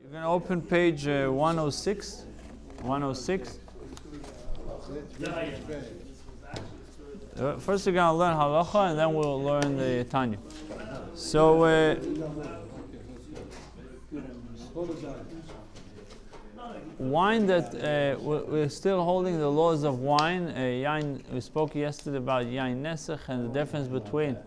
You're going to open page 106. 106. First we're going to learn halacha and then we'll learn the Tanya. So, wine that we're still holding the laws of wine. Yain, we spoke yesterday about yain nesach and the difference between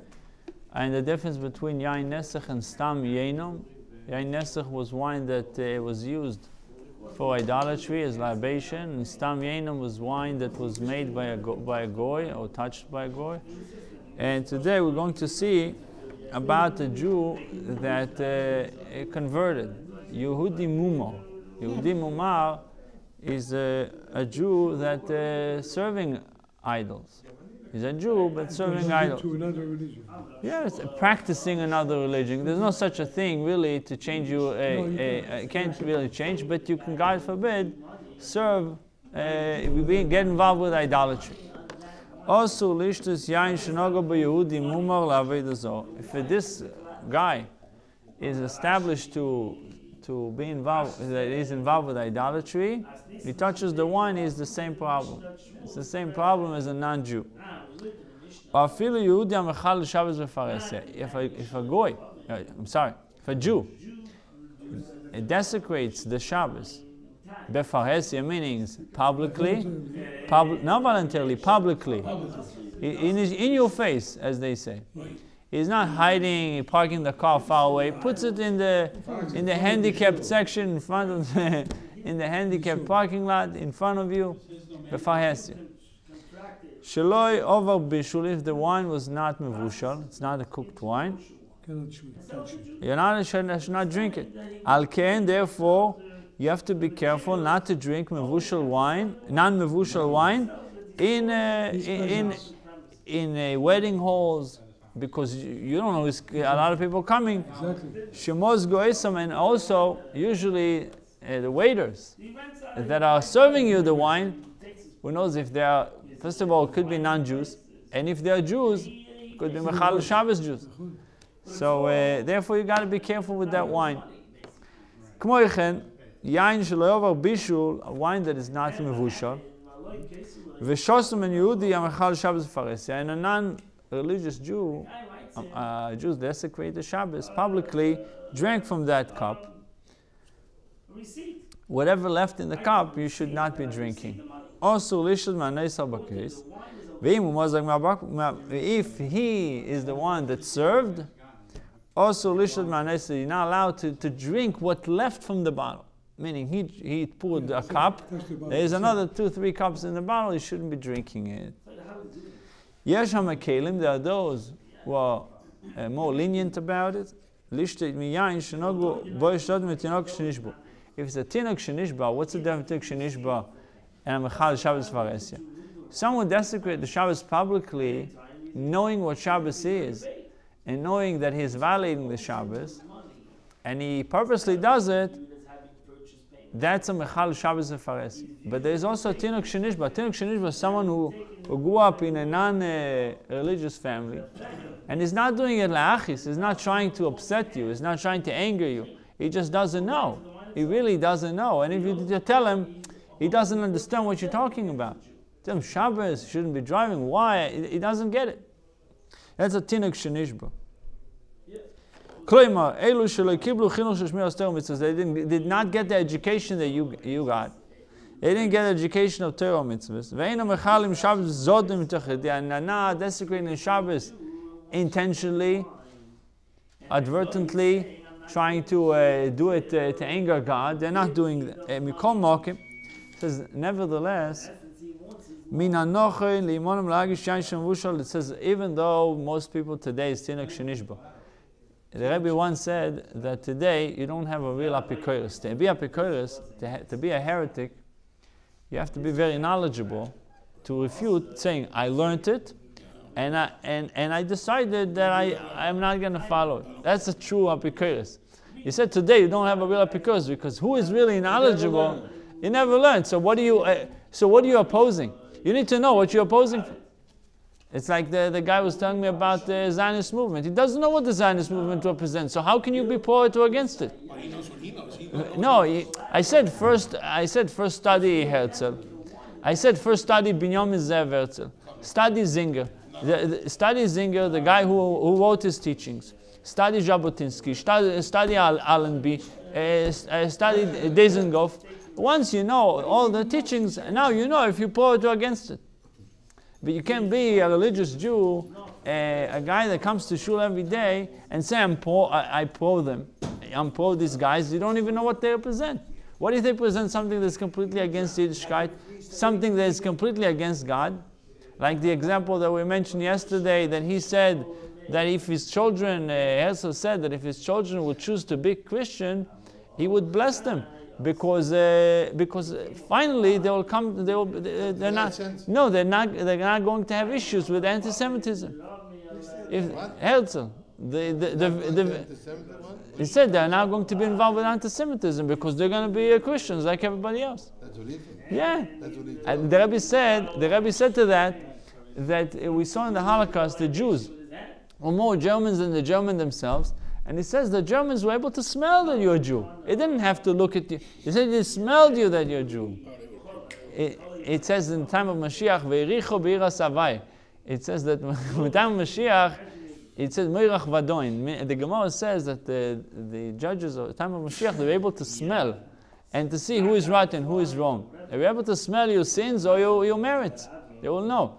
yain nesach and stam yeinom. Yain nesach was wine that was used for idolatry as libation, and stam yeinom was wine that was made by a goy or touched by a goy. And today we're going to see about a Jew that converted, Yehudi Mumar. Yehudi Mumar is a Jew that serving idols. He's a Jew, but serving idols. To another religion. Yes, practicing another religion. There's no such a thing really to change you. Can't really change, but you can, God forbid, serve, get involved with idolatry. Also, lishtus yain shenoga b'Yehudi mumar la'avedazor. If this guy is established to be involved, that he's involved with idolatry, he touches the wine, is the same problem. It's the same problem as a non-Jew. If a Jew it desecrates the Shabbos, befaresia means publicly, not voluntarily, publicly, in your face, as they say. He's not hiding, parking the car far away. Puts it in the handicapped section in front of in the handicapped parking lot in front of you. Befaresia. Sheloi over bishul, if the wine was not mevushal, it's not a cooked wine. You should not drink it. Al ken, therefore, you have to be careful not to drink mevushal wine, non-mevushal wine, in wedding halls, because you don't know, a lot of people coming. Shemos goesam, and also usually the waiters that are serving you the wine, who knows if they are, first of all, it could be non-Jews, and if they are Jews, it could be Mechal Shabbos Jews. So therefore you got to be careful with that wine. Yain shelo bishul, a wine that is not mevushal. V'shosum and Yehudi Mechal Shabbos faresia, and a non-religious Jew, Jews desecrate the Shabbos, publicly drank from that cup. Whatever left in the cup, you should not be drinking. Also, if he is the one that served, also you're not allowed to drink what left from the bottle. Meaning he poured a cup, there's another 2-3 cups in the bottle, you shouldn't be drinking it. There are those who are more lenient about it. If it's a tinok shenishba, what's the difference between shenishba and Mechal Shabbos faresia? Someone desecrates the Shabbos publicly, knowing what Shabbos is, and knowing that he's violating the Shabbos, and he purposely does it, that's a Mechal Shabbos faresia. But there's also tinok shenishba. Tinok shenishba is someone who grew up in a non-religious family, and he's not doing it la'achis, he's not trying to upset you, he's not trying to anger you, he just doesn't know. He really doesn't know. And if you tell him, he doesn't understand what you're talking about. Tell him Shabbos, shouldn't be driving. Why? He doesn't get it. That's a tinok shenishba. They did not get the education that you got. They didn't get the education of Torah mitzvahs. They are not desecrating Shabbos intentionally, advertently, trying to do it to anger God. They're not doing that. It says, nevertheless, it says, even though most people today is tinok shenishba, the Rebbe once said that today you don't have a real apikoros. To be apikoros, to be a heretic, you have to be very knowledgeable to refute, saying, I learned it, and I decided that I'm not going to follow it. That's a true apikoros. He said today you don't have a real apikoros because who is really knowledgeable? You never learned. So what are you opposing? You need to know what you're opposing. It's like the guy was telling me about the Zionist movement. He doesn't know what the Zionist movement represents. So how can you be for or against it? Well, he knows what he knows. I said first study Herzl. I said first study Binyamin Zev Herzl. Study Zinger. Study Zinger, the guy who wrote his teachings. Study Jabotinsky. Study Allenby. Study Dizengoff. Once you know all the teachings, now you know if you're for or against it. But you can't be a religious Jew, a guy that comes to shul every day and say, I pro them. I'm pro these guys. You don't even know what they represent. What if they present something that's completely against Yiddishkeit, something that is completely against God? Like the example that we mentioned yesterday, that he said that if his children, Herzl said that if his children would choose to be Christian, he would bless them. Because finally they will come. They're not going to have issues with anti-Semitism. If Herzl, he said they're not going to be involved with anti-Semitism because they're going to be Christians like everybody else. That's what he thinks. Yeah. That's what he thinks. And the Rebbe said to that we saw in the Holocaust the Jews were more Germans than the Germans themselves. And he says the Germans were able to smell that you're a Jew. It didn't have to look at you. He said they smelled you that you're a Jew. It says in the time of Mashiach, Ve'ericho b'iras Havai. It says that in the time of Mashiach, it says Meirach Vadoin. The Gemara says that the judges of the time of Mashiach, they were able to smell and to see who is right and who is wrong. They were able to smell your sins or your merits. They will know.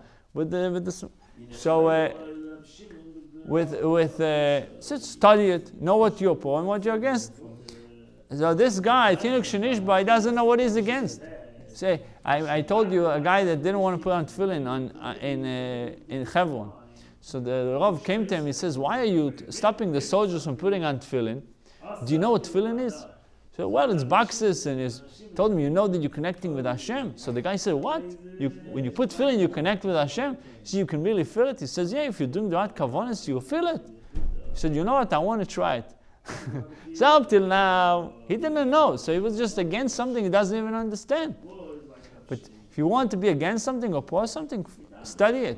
So study it, know what you're for and what you're against. So this guy, Tinuk Shenishba, he doesn't know what he's against. Say, I told you a guy that didn't want to put on tefillin in Hebron. So the Rav came to him, he says, why are you stopping the soldiers from putting on tefillin? Do you know what tefillin is? So, well, it's boxes, and he told him, you know that you're connecting with Hashem. So the guy said, what? When you put tefillin, you connect with Hashem? So you can really feel it? He says, yeah, if you're doing the right kavanas, you'll feel it. He said, you know what, I want to try it. So up till now, he didn't know. So he was just against something he doesn't even understand. But if you want to be against something or for something, study it.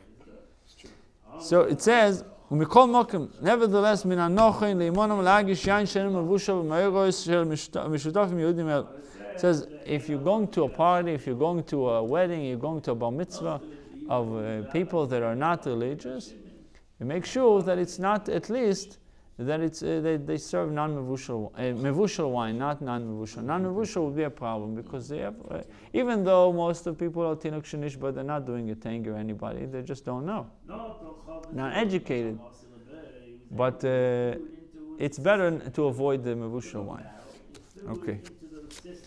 So it says, nevertheless, it says, if you're going to a party, if you're going to a wedding, you're going to a bar mitzvah of people that are not religious, you make sure that it's not, at least, that it's they serve mevushal wine, not non-mevushal. Non-mevushal would be a problem because they have, even though most of the people are tinuk shenish, but they're not doing it to anger anybody. They just don't know, not educated. But it's better to avoid the mevushal wine. Okay.